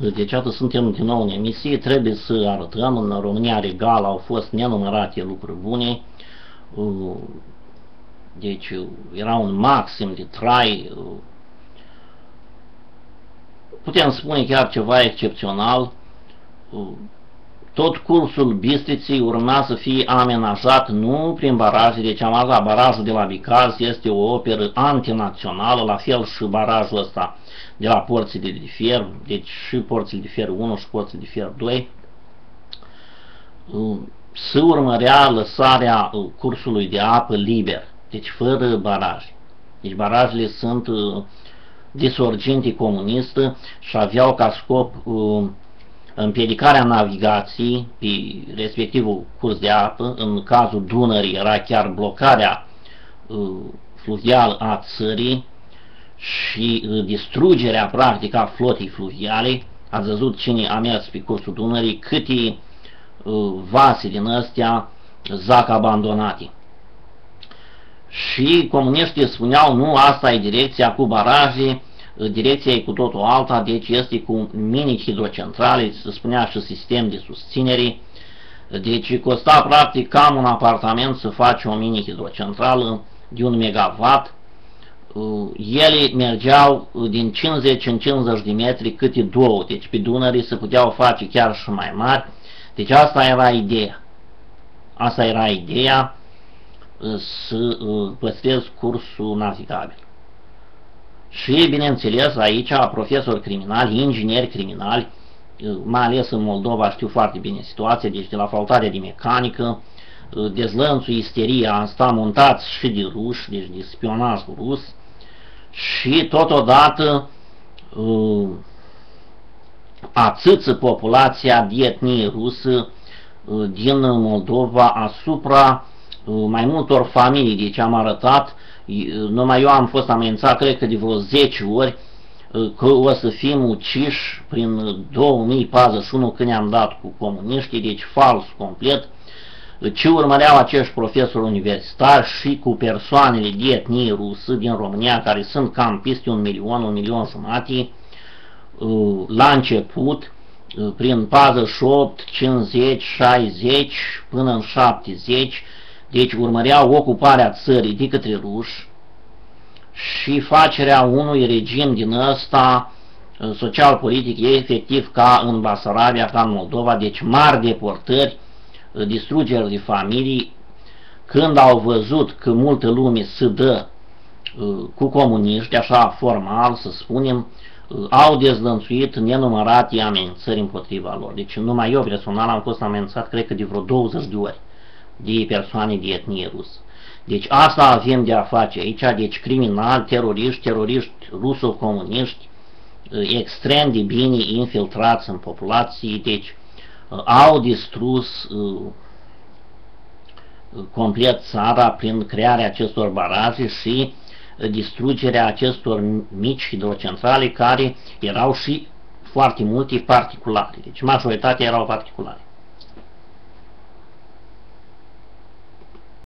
Deci atât suntem din nou în emisie, trebuie să arătăm, în România regală au fost nenumărate lucruri bune, deci era un maxim de trai, putem spune chiar ceva excepțional. Tot cursul Bistriței urma să fie amenajat nu prin baraje, deci am la barajul de la Bicaz este o operă antinațională, la fel și barajul ăsta de la Porțile de Fier, deci și Porțile de Fier 1 și Porțile de Fier 2. Se urmărea lăsarea cursului de apă liber, deci fără baraje. Deci barajele sunt de sorginte comunistă și aveau ca scop împiedicarea navigației pe respectivul curs de apă. În cazul Dunării era chiar blocarea fluvială a țării și distrugerea practică a flotei fluviale. Ați văzut cine a mers pe cursul Dunării, câte vase din astea zac abandonate. Și comuniștii spuneau, nu, asta e direcția cu baraje, direcția e cu totul alta, deci este cu mini-hidrocentrale, se spunea și sistem de susținere, deci costa practic cam un apartament să faci o mini-hidrocentrală de 1 megawatt. Ele mergeau din 50 în 50 de metri câte două, deci pe Dunăre se puteau face chiar și mai mari, deci asta era ideea. Asta era ideea, să păstrez cursul navigabil. Și, bineînțeles, aici profesori criminali, ingineri criminali, mai ales în Moldova știu foarte bine situația, deci de la facultatea de mecanică, dezlănțul, isteria asta, montați și de ruși, deci de spionaj rus, și totodată ațâță populația de etnie rusă din Moldova asupra mai multor familii. Deci am arătat, numai eu am fost amenințat, cred că de vreo 10 ori, că o să fim uciși prin 2041 când ne-am dat cu comuniștii, deci fals complet, ce urmăreau acești profesori universitari și cu persoanele de etnie rusă din România, care sunt cam peste 1 milion, 1 milion jumate, la început, prin 48, 50, 60 până în 70, deci urmăreau ocuparea țării de către ruși și facerea unui regim din ăsta social-politic efectiv ca în Basarabia, ca în Moldova, deci mari deportări, distrugeri de familii. Când au văzut că multă lume se dă cu comuniști, așa formal să spunem, au dezlănțuit nenumărate amenințări împotriva lor. Deci numai eu personal am fost amenințat, cred că de vreo 20 de ori, de persoane de etnie rusă. Deci asta avem de a face aici, deci criminali, teroriști ruso-comuniști, extrem de bine infiltrați în populație, deci au distrus complet țara prin crearea acestor baraje și distrugerea acestor mici hidrocentrale, care erau și foarte multe particulare, deci majoritatea erau particulare.